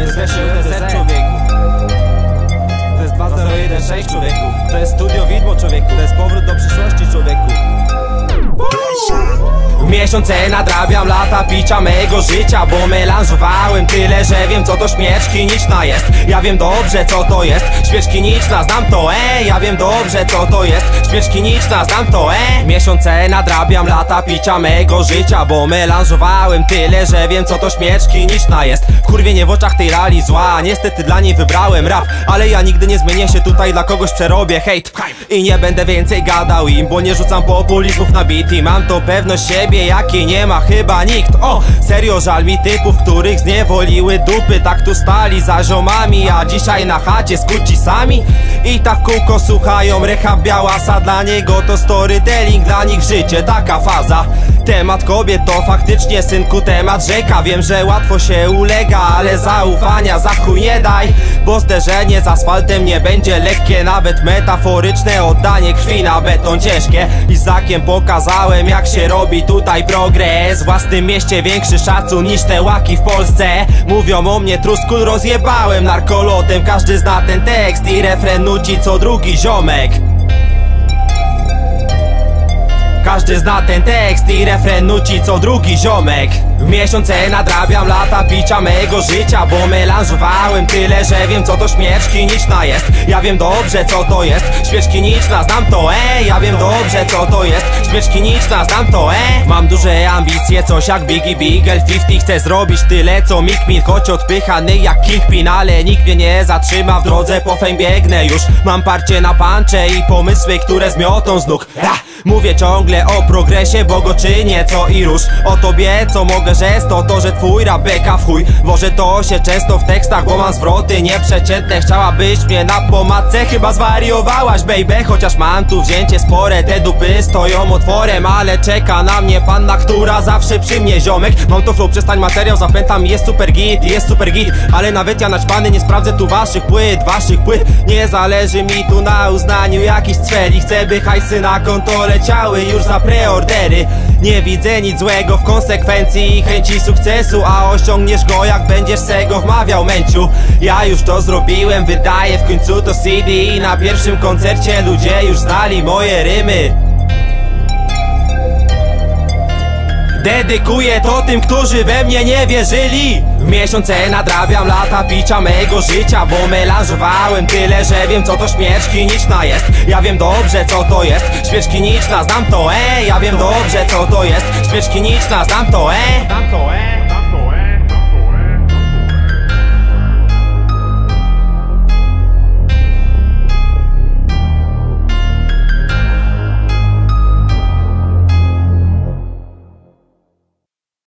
Zeszły UTZ, człowieku. To jest 2016, człowieku. To jest studio widmo, człowieku. To jest powrót do przyszłości, człowieku. Miesiące nadrabiam lata picia mego życia, bo melanżowałem tyle, że wiem co to śmierć kliniczna jest. Ja wiem dobrze co to jest śmierć kliniczna, znam to, ja wiem dobrze co to jest śmierć kliniczna, znam to, Miesiące nadrabiam lata picia mego życia, bo melanżowałem tyle, że wiem co to śmierć kliniczna jest. Wkurwienie w oczach tej rali zła, niestety dla niej wybrałem rap, ale ja nigdy nie zmienię się tutaj, dla kogoś przerobię hejt i nie będę więcej gadał im, bo nie rzucam populizmów na beat i mam to pewność siebie, jakiej nie ma chyba nikt. Serio żal mi typów, których zniewoliły dupy, tak tu stali za ziomami, a dzisiaj na chacie z kucisami i tak kółko słuchają rehab Białasa. Dla niego to storytelling, dla nich życie taka faza. Temat kobiet to faktycznie, synku, temat rzeka. Wiem, że łatwo się ulega, ale zaufania za chuj nie daj, bo zderzenie z asfaltem nie będzie lekkie. Nawet metaforyczne oddanie krwi na beton ciężkie. Izakiem pokazałem, jak się robi tutaj progres. W własnym mieście większy szacun niż te łaki w Polsce. Mówią o mnie truskul, rozjebałem narkolotem. Każdy zna ten tekst i refren nuci co drugi ziomek. Każdy zna ten tekst i refren nuci co drugi ziomek. W miesiące nadrabiam lata picia mego życia, bo melanżowałem tyle, że wiem co to śmierć kliniczna jest. Ja wiem dobrze co to jest śmierć kliniczna, znam to, ja wiem dobrze co to jest śmierć kliniczna, znam to, Mam duże ambicje, coś jak Biggie Bigel 50. Chcę zrobić tyle co Mick Mill, choć odpychany jak Kingpin, ale nikt mnie nie zatrzyma, w drodze po fame biegnę już. Mam parcie na pancze i pomysły, które zmiotą z nóg. Mówię ciągle o progresie, bo go czynię co i rusz. O tobie co mogę rzec, to że twój rap beka w chuj. Wożę to się często w tekstach, bo mam zwroty nieprzeciętne. Chciałabyś mnie na pomadce, chyba zwariowałaś baby. Chociaż mam tu wzięcie spore, te dupy stoją otworem, ale czeka na mnie panna, która zawsze przy mnie ziomek. Mam to flow, przestań materiał, zapętam, jest super git, ale nawet ja naćpany nie sprawdzę tu waszych płyt. Nie zależy mi tu na uznaniu jakichś celi. Chcę by hajsy na konto leciały już za preordery. Nie widzę nic złego w konsekwencji i chęci sukcesu, a osiągniesz go jak będziesz se go wmawiał, męciu. Ja już to zrobiłem, wydaję w końcu to CD i na pierwszym koncercie ludzie już znali moje rymy. Dedykuję to tym, którzy we mnie nie wierzyli. W miesiące nadrabiam lata picia mego życia, bo melanżowałem tyle, że wiem co to śmierć kliniczna jest. Ja wiem dobrze co to jest śmierć kliniczna, znam to, ja wiem dobrze co to jest śmierć kliniczna, znam to,